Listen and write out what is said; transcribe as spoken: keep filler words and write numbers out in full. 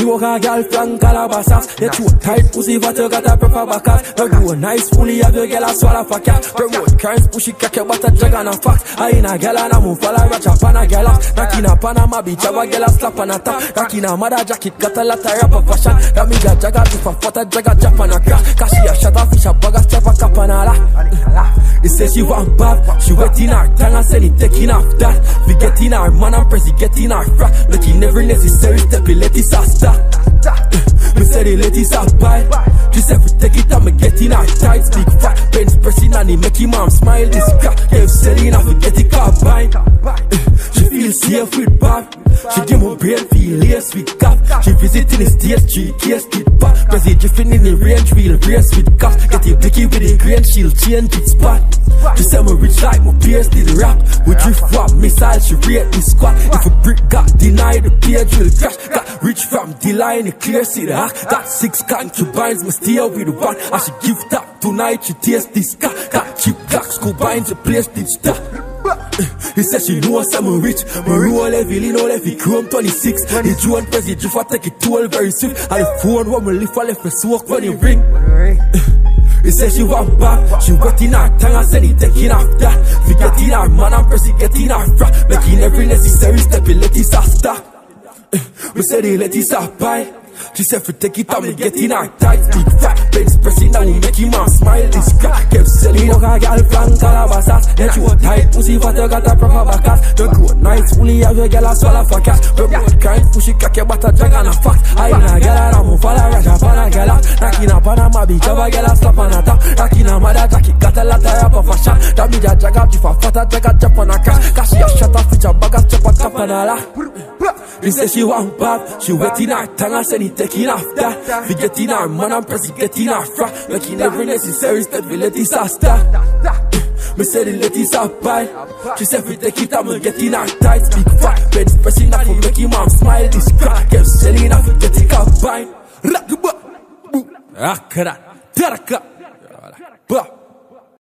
you walk a girl from Calabasas. You too tight pussy but you got a proper backers. You do a nice fully have your girl a swallow for cat. Promote crimes pushy cock your butter jug and a fact. I in a girl and a move fall a ratch up on a girl. Knocking up Panama beach have a girl a slap on a top. Knocking a mother jacket got a lot of rapper fashion. That me got jagga do for foot a jagga jump on a crack. Cause she a shot a fish a bag a chop a cap on a la. He says she want bad. She wet in her tongue and send it taking off that. We get in her man and press it get in her frack. Making every necessary step it let it start. Me say the ladies are bad. She said we take it and me get in her tights. Big fat pens pressing and he make him arm smile. This crap kept selling and we get it combined. She feels safe with Bob. She give me brain feel lace with cap. She visiting the state street case with back. Press it drifting in the range wheel race with cap. Get it blicky with the grain she'll change its spot. She said me rich like my peers did rap. We drift wap missile she rate the squad. If a brick got denied the page will crash. Got rich from the line it clear see the hack. Got six concubines me stay with one. I should give that tonight she taste this car. Got cheap clocks combines the place did stop. He said she knows I'm rich. Me roll heavy, lean all heavy, chrome twenty-six. The drone press the drift, I take it twelve very swift. And the phone when me lift, I left me smoke when it ring. He said she want back. She wet in her tongue and said he taking off that. We get in her man and press it, get in her frack. Making every necessary step, it let it stop. We said he let it stop by. She said we take it and we get in her tights. Big fat pens pressing and we make him a smile. This crap kept selling. Walk a girl from Calabasas. Yeah, you a tight pussy but you got a proper backers. You go nice fully have your girl a swallow for cash. Promote kind pushy cock your butter jug and a fact. I in a girl and a move fall a rush up on a girl. Knocking up on a mabby have a girl a slap on a top. Knocking a mother jacket got a lot of rapper fashion. That me just jug up if a fat a jug a jump on a crash. Cause she a shot a fish a bag a chop a cap on a la. He said she want bad. She wet in her tongue and said he taking off that. We get in her man and press it get in her frack. Making every necessary step we let it start. Me say the ladies are bad. She said we take it and we get in her tights. Big fat pens pressing up for make him arm smile. This crap kept selling and we get it combined. Rock the butt. Rock that. Teraka.